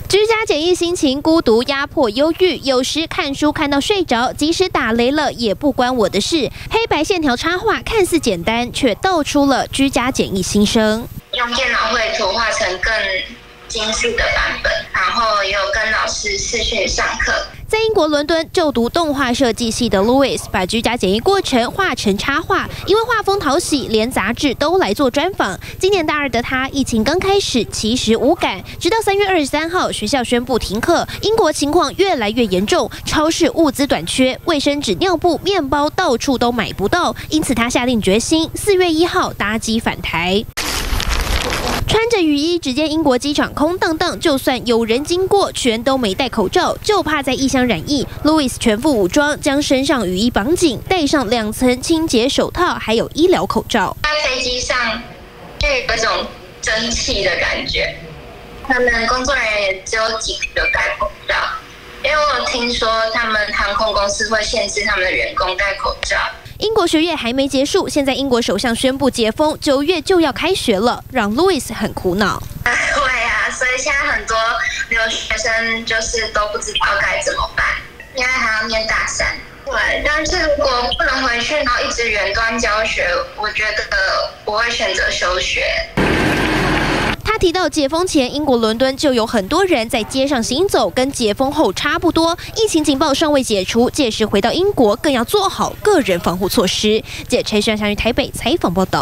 居家检疫心情孤独、压迫、忧郁，有时看书看到睡着，即使打雷了也不关我的事。黑白线条插画看似简单，却道出了居家检疫心声。 用电脑绘图画成更精致的版本，然后也有跟老师视讯上课。 在英国伦敦就读动画设计系的 Louis 把居家检疫过程画成插画，因为画风讨喜，连杂志都来做专访。今年大二的他，疫情刚开始其实无感，直到3月23号学校宣布停课，英国情况越来越严重，超市物资短缺，卫生纸、尿布、面包到处都买不到，因此他下定决心，4月1号搭机返台。穿着雨衣，只见英国机场空荡荡，就算有人经过，全都没戴口罩，就怕在异乡染疫。Louis 全副武装，将身上雨衣绑紧，戴上2层清洁手套，还有医疗口罩。 在飞机上就有一种蒸汽的感觉，他们工作人员也只有几个有戴口罩，因为我有听说他们航空公司会限制他们的员工戴口罩。 英国学业还没结束，现在英国首相宣布解封，9月就要开学了，让 Louis 很苦恼。 对啊，所以现在很多留学生就是都不知道该怎么办，因为还要念大3。对，但是如果不能回去，然后一直远端教学，我觉得我会选择休学。 他提到，解封前，英国伦敦就有很多人在街上行走，跟解封后差不多。疫情警报尚未解除，届时回到英国更要做好个人防护措施。记者陈轩翔于台北采访报道。